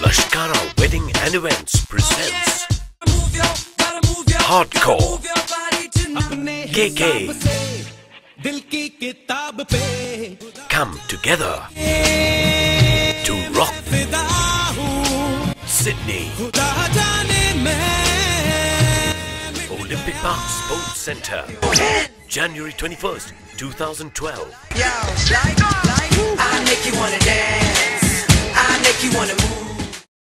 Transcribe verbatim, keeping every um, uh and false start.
Lashkara Wedding and Events presents Hardcore K K. Come together to rock Sydney Olympic Park Sports Centre, January twenty-first, two thousand twelve. Yo, like, like, I make you wanna dance, I make you wanna move.